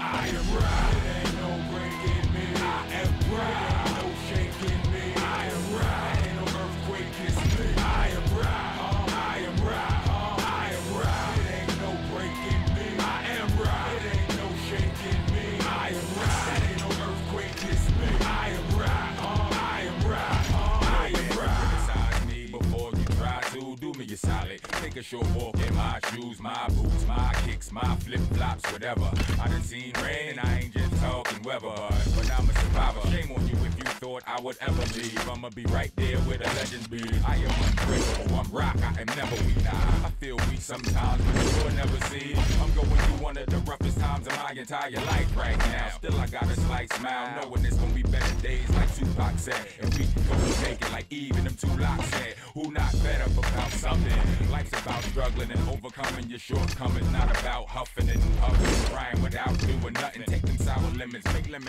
I am right. It ain't no breaking me. I am right. It ain't no shaking me. I am right. Ain't no earthquake is me. I am right. I am right. I am right. It ain't no breaking me. I am right. It ain't no shaking me. I am right. Ain't no earthquake is me. I am right. I am right. I am right. Criticize me before you try to do me a solid. Take a short walk in my shoes, my boots, my kicks, my flip-flops, whatever. I done seen rain and I ain't just talking weather, but I'm a survivor. Shame on you if you thought I would ever leave. I'ma be right there where the legends be. I am unbreakable, I'm rock, I am never weak. Nah, I feel weak sometimes, but you will never see. I'm going through one of the roughest times of my entire life right now. Still I got a slight smile, knowing it's gonna be better days like Tupac said. And we gonna make it like Eve and them two locks said. Who not better about something? Life's about struggling and overcoming your shortcomings. Not about huffing and puffing and crying without doing nothing. Take them sour lemons, make lemon.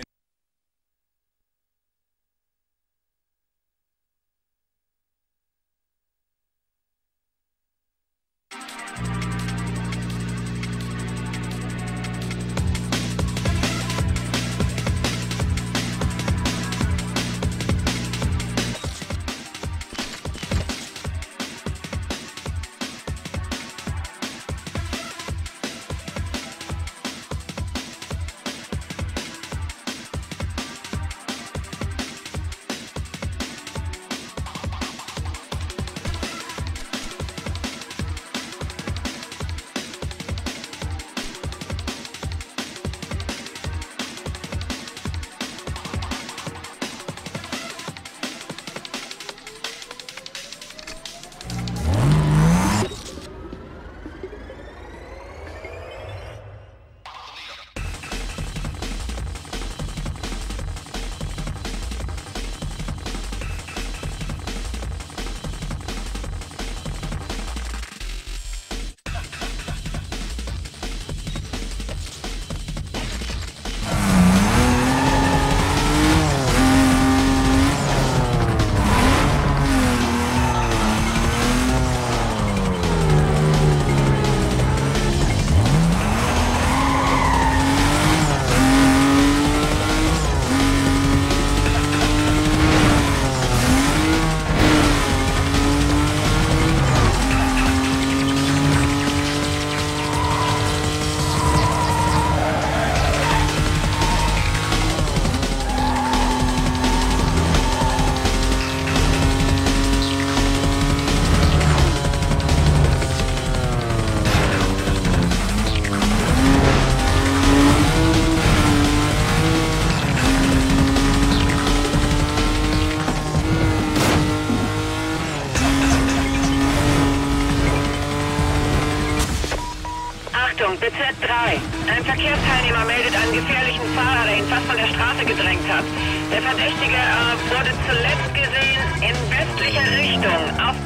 BZ3. Ein Verkehrsteilnehmer meldet einen gefährlichen Fahrer, der ihn fast von der Straße gedrängt hat. Der Verdächtige wurde zuletzt gesehen in westlicher Richtung auf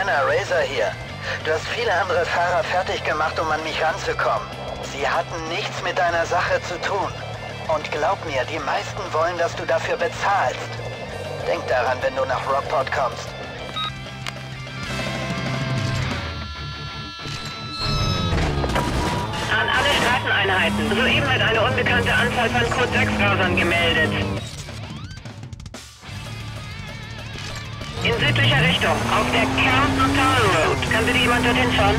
kleiner Razor hier. Du hast viele andere Fahrer fertig gemacht, um an mich ranzukommen. Sie hatten nichts mit deiner Sache zu tun. Und glaub mir, die meisten wollen, dass du dafür bezahlst. Denk daran, wenn du nach Rockport kommst. An alle Straßeneinheiten. Soeben wird eine unbekannte Anzahl von Code 6-Rausern gemeldet. In südlicher Richtung, auf der Camden Town Road. Kann bitte jemand dorthin fahren?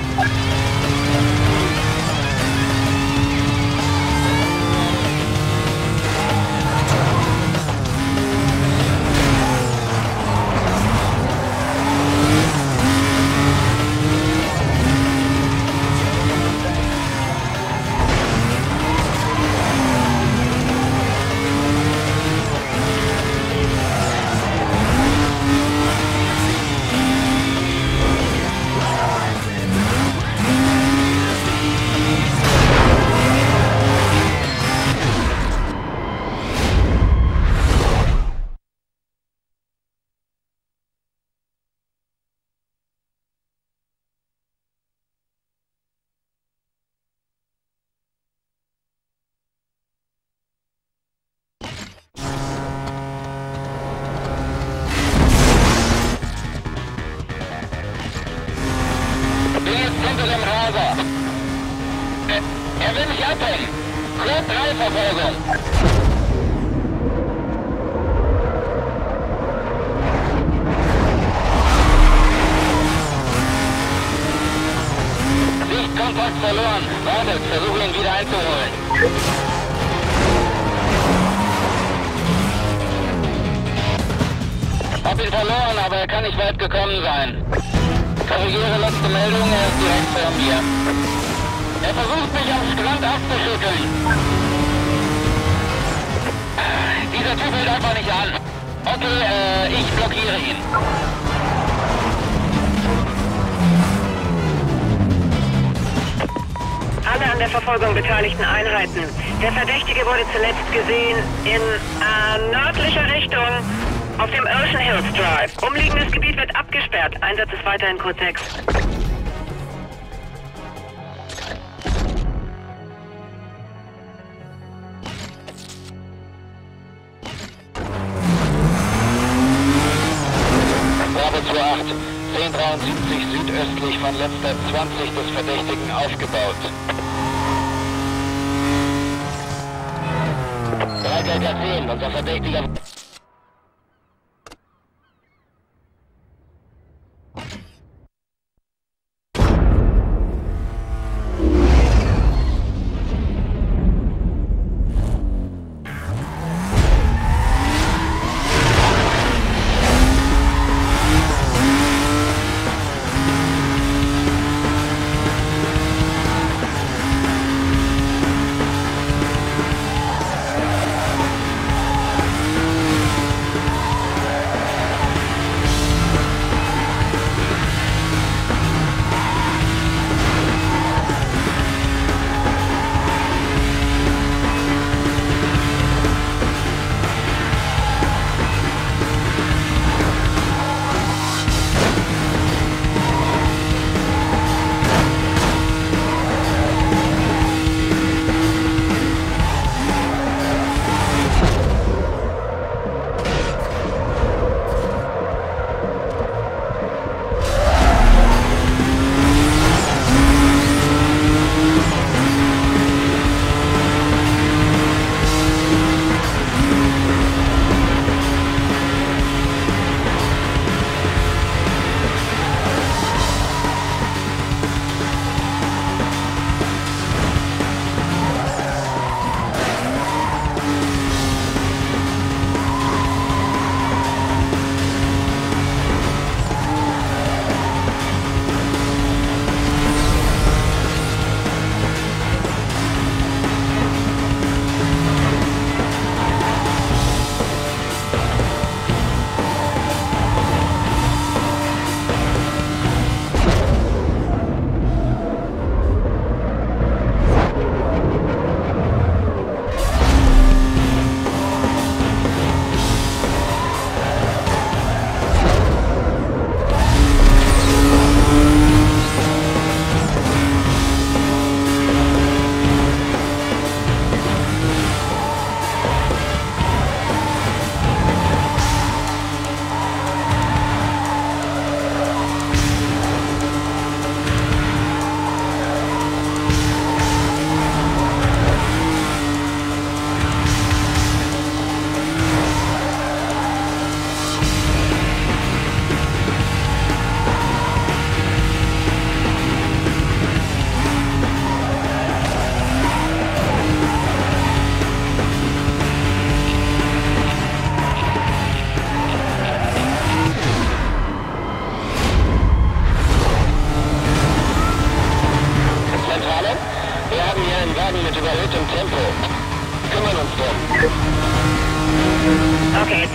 Er will mich abhängen. Code 3 Verfolgung. Sichtkontakt verloren. Wartet, versuche ihn wieder einzuholen. Hab ihn verloren, aber er kann nicht weit gekommen sein. Korrigiere letzte Meldung, er ist direkt vor mir. Er versucht mich am Strand abzuschütteln. Dieser Typ hält einfach nicht an. Okay, ich blockiere ihn. Alle an der Verfolgung beteiligten Einheiten. Der Verdächtige wurde zuletzt gesehen in nördlicher Richtung auf dem Ocean Hills Drive. Umliegendes Gebiet wird abgesperrt. Einsatz ist weiterhin Code 6. Bravo 28, 1073 südöstlich von letzter 20 des Verdächtigen aufgebaut. 3 Delta 10, unser Verdächtiger...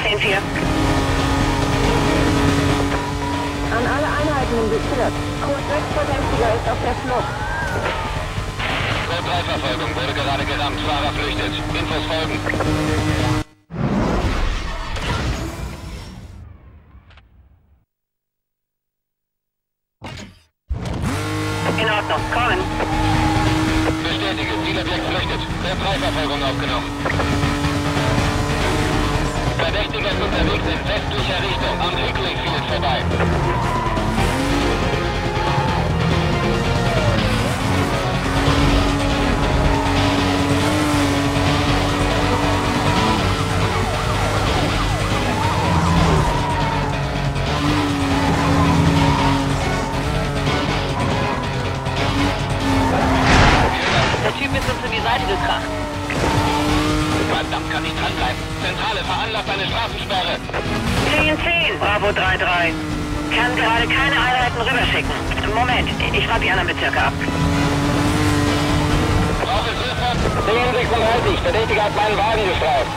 10-4. An alle Einheiten im Bezirk. Kurs 6 Verdächtiger ist auf der Flucht. Code 3 Verfolgung wurde gerade gerammt. Fahrer flüchtet. Infos folgen. In Ordnung, kommen. Bestätige, Zielobjekt flüchtet. Code 3 Verfolgung aufgenommen. Verdächtiger ist unterwegs in westlicher Richtung am Hinkley Field vorbei. Der Typ ist uns in die Seite gekracht. Verdammt, kann nicht dranbleiben. Zentrale veranlasst eine Straßensperre. 10-10, Bravo 3-3. Kann gerade keine Einheiten rüberschicken. Moment, ich frage die anderen Bezirke ab. Brauche sofort 10:36. Verdächtiger hat meinen Wagen gestreift.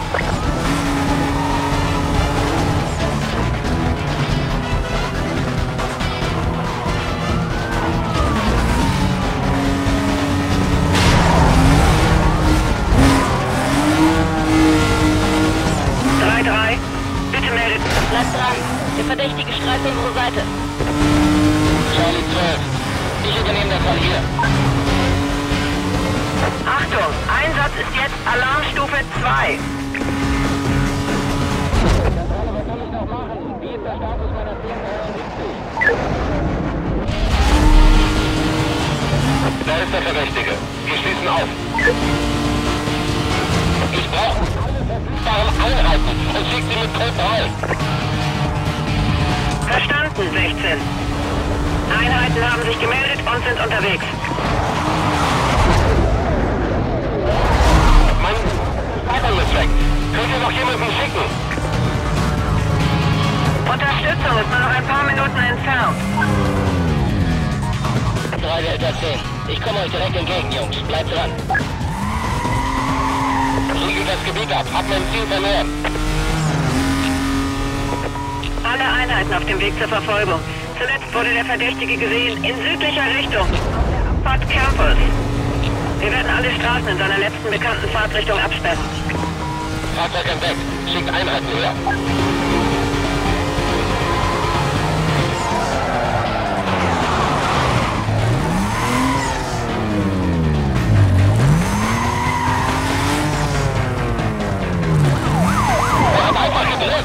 Bitte meldet. Bleibt dran. Der Verdächtige streift unsere Seite. Charlie 12. Ich übernehme das von hier. Achtung, Einsatz ist jetzt Alarmstufe 2. Zentrale, was soll ich noch machen? Wie ist der Status meiner 1073? Da ist der Verdächtige. Wir schließen auf. Ich brauche alle verfügbaren Einheiten und schicke sie mit Code 3. Verstanden, 16. Einheiten haben sich gemeldet und sind unterwegs. Mann, Wagen ist weg. Könnt ihr noch jemanden schicken? Unterstützung ist nur noch ein paar Minuten entfernt. 3 Delta 10. Ich komme euch direkt entgegen, Jungs. Bleibt dran. Riegelt das Gebiet ab. Hab mein Ziel verloren. Alle Einheiten auf dem Weg zur Verfolgung. Zuletzt wurde der Verdächtige gesehen in südlicher Richtung. Auf der Abfahrt Campus. Wir werden alle Straßen in seiner letzten bekannten Fahrtrichtung absperren. Fahrzeug entdeckt. Schickt Einheiten her. Er hat einfach gedreht.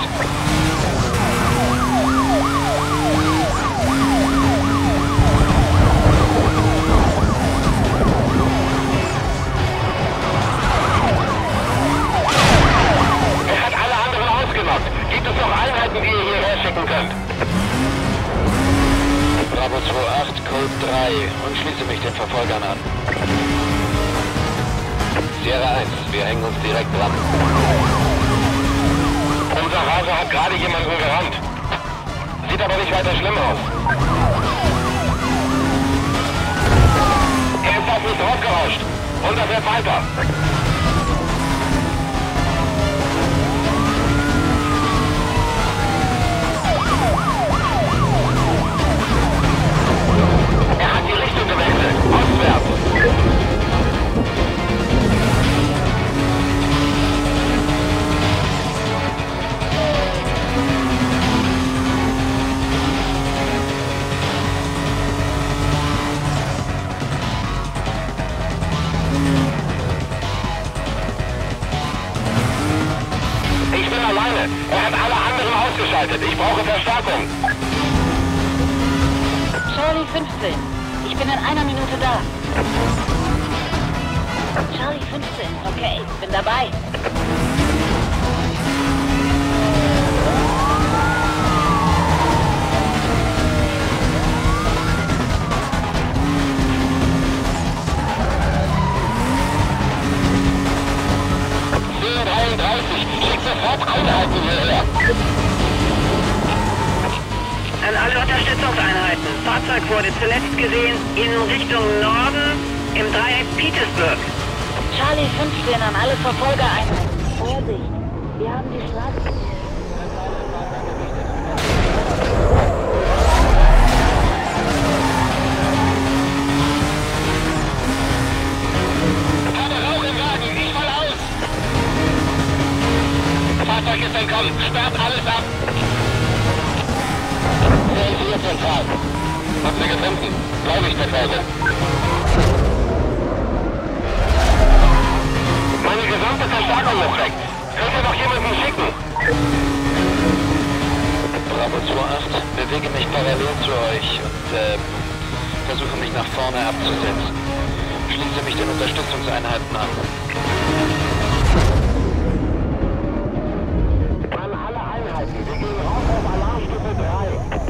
Gibt es noch Einheiten, die ihr hierher schicken könnt? Bravo 28, Code 3 und schließe mich den Verfolgern an. Sierra 1, wir hängen uns direkt dran. Unser Hase hat gerade jemanden gerammt. Sieht aber nicht weiter schlimm aus. Er ist auf mich draufgerauscht und er fährt weiter. Er hat die Richtung gewechselt. Ostwärts. Ich bin alleine. Er hat alle anderen ausgeschaltet. Ich brauche Verstärkung. Charlie 15. Ich bin in einer Minute da. Charlie 15. Okay, bin dabei. Schickt sofort Einheiten hierher. An alle Unterstützungseinheiten. Fahrzeug wurde zuletzt gesehen in Richtung Norden im Dreieck Petersburg. Charlie 15 an alle Verfolgereinheiten. Vorsicht, wir haben die Straße. Sperrt alles ab! CL4 zentral. Habt ihr gefunden? Blaulichtmethode. Meine gesamte Verstärkung ist weg. Könnt ihr noch jemanden schicken? Bravo 28, bewege mich parallel zu euch und versuche mich nach vorne abzusetzen. Schließe mich den Unterstützungseinheiten an. An alle Einheiten, wir gehen raus auf Alarmstufe 3.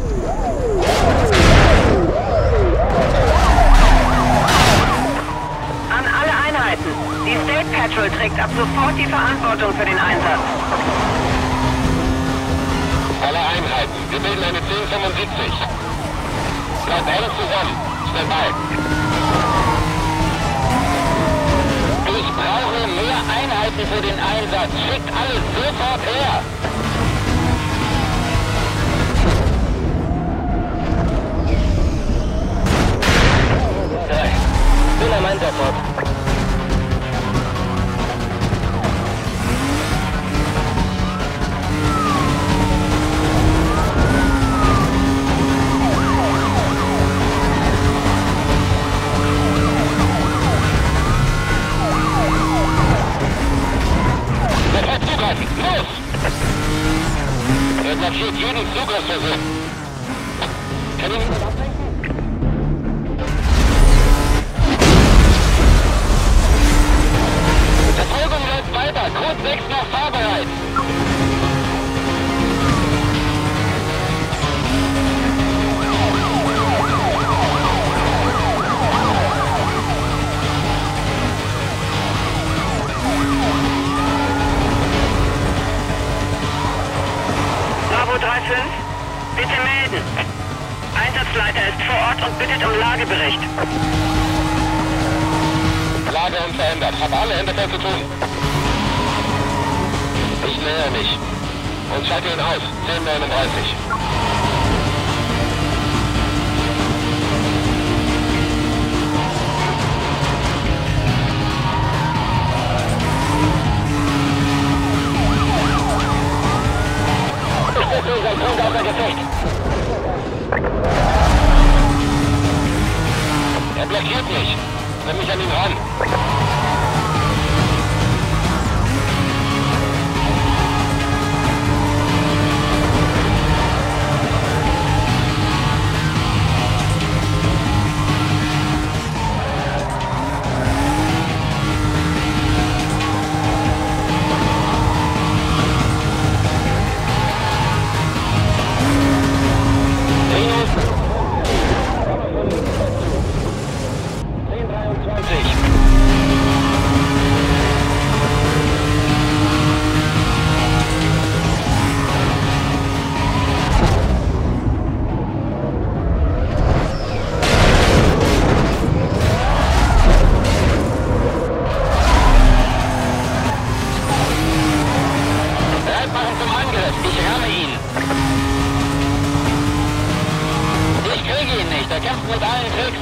An alle Einheiten. Die State Patrol trägt ab sofort die Verantwortung für den Einsatz. Alle Einheiten, wir bilden eine 1075. Bleibt alles zusammen. Stand by. Ich brauche mehr Einheiten für den Einsatz. Schickt alles sofort her. Bin am Einsatz. Los! Er blockiert jeden Zugriffsversuch. Kann ich nicht ablenken? Verfolgung läuft weiter. Code 6 noch fahrbereit. Bravo 3-5, bitte melden. Einsatzleiter ist vor Ort und bittet um Lagebericht. Lage unverändert. Hab alle Hände voll zu tun. Ich näher mich. Und schalte ihn aus. 10:39. Sein Punkt außer Gefecht. Er blockiert mich. Nimm mich an ihn ran. Der kämpft mit allen Tricks.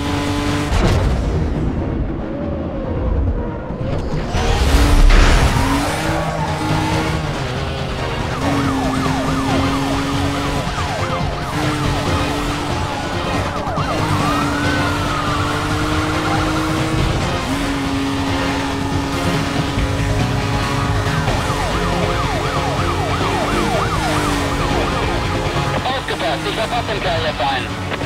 Aufgepasst, ich verpasse den Kerl jetzt ein.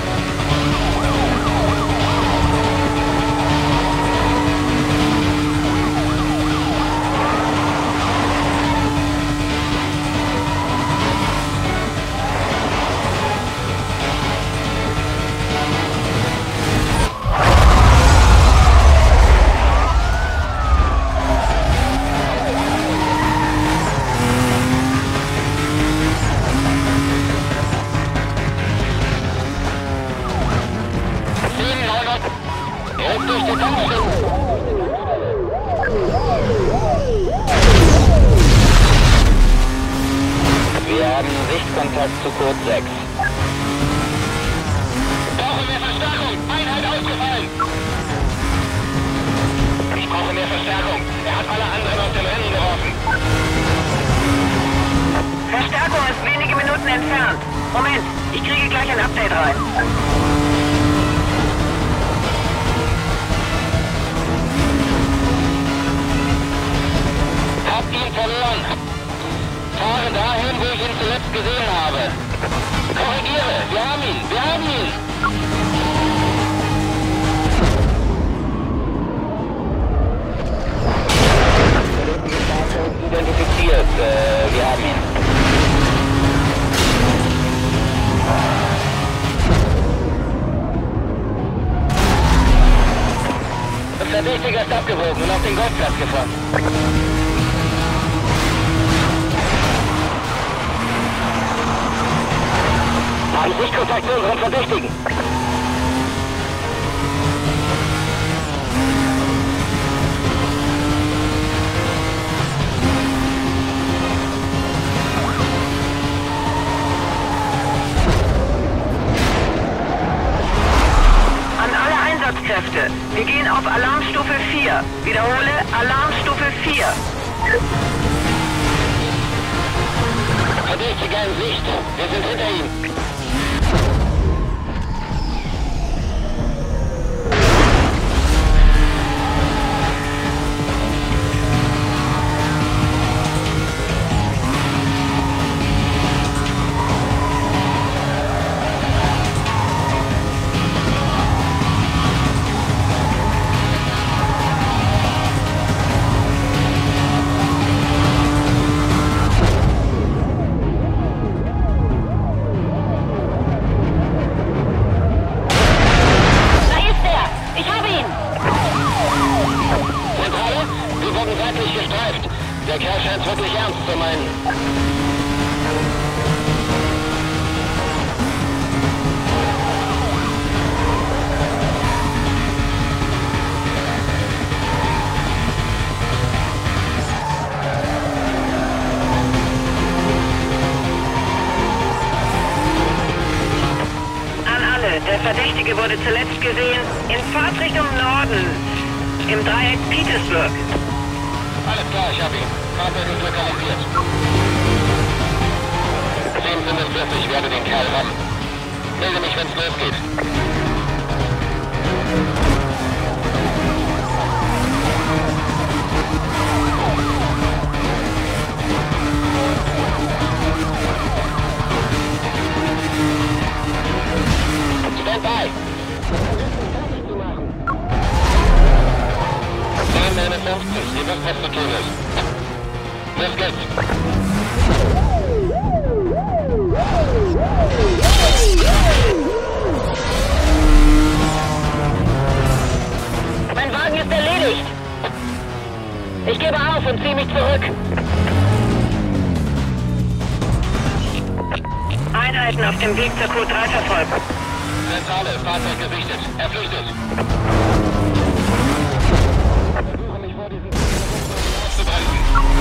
Durch die Tankstelle. Wir haben Sichtkontakt zu Code 6. Brauche mehr Verstärkung! Einheit ausgefallen! Ich brauche mehr Verstärkung! Er hat alle anderen aus dem Rennen geworfen! Verdächtiger ist abgebogen und auf den Golfplatz gefahren. Haben Sichtkontakt zu unseren Verdächtigen. Einsatzkräfte, wir gehen auf Alarmstufe 4. Wiederhole, Alarmstufe 4. Verdächtiger in Sicht. Wir sind hinter ihm. Der Kerl scheint es wirklich ernst zu meinen. An alle, der Verdächtige wurde zuletzt gesehen in Fahrtrichtung Norden, im Dreieck Petersburg. Alles klar, ich hab ihn. Fahrzeug ist lokalisiert. 10:45, werde den Kerl wach. Melde mich, wenn's losgeht. Stand by! 10:59, ihr wisst, was zu tun ist. Los geht's! Mein Wagen ist erledigt. Ich gebe auf und ziehe mich zurück. Einheiten auf dem Weg zur Q3 verfolgen. Zentrale, Fahrzeug gesichtet. Er flüchtet. Versuche mich vor diesem aufzubremsen.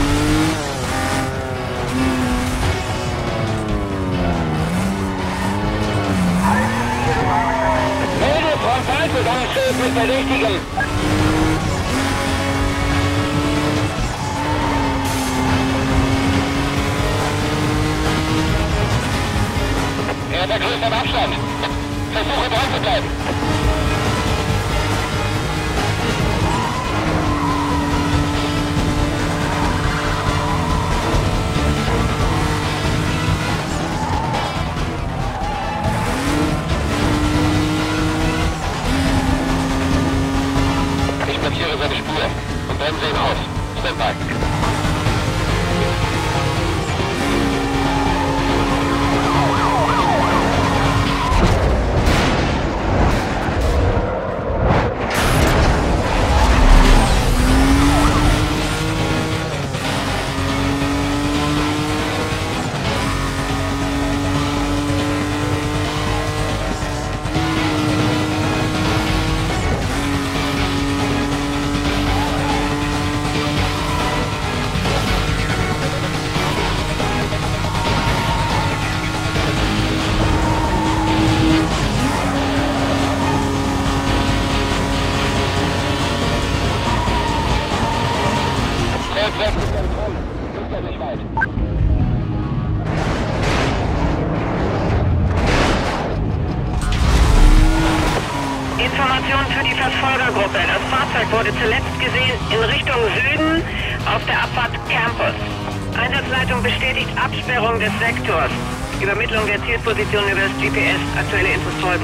Melde Frontalzusammenstöß mit Verdächtigem. Er vergrößert am Abstand. Versuche dran zu bleiben. Ich markiere seine Spur und bremse ihn aus. Standby. Information für die Verfolgergruppe. Das Fahrzeug wurde zuletzt gesehen in Richtung Süden auf der Abfahrt Campus. Einsatzleitung bestätigt Absperrung des Sektors. Übermittlung der Zielposition über das GPS. Aktuelle Infos folgen.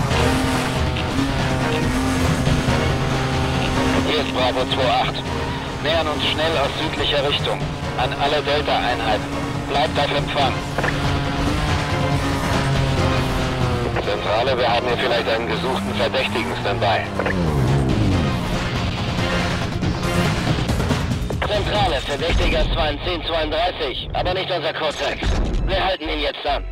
Hier ist Bravo 2-8. Nähern uns schnell aus südlicher Richtung. An alle Delta-Einheiten. Bleibt auf Empfang. Zentrale, wir haben hier vielleicht einen gesuchten Verdächtigen Standby. Zentrale, Verdächtiger ist zwar in 1032, aber nicht unser Cortex. Wir halten ihn jetzt an.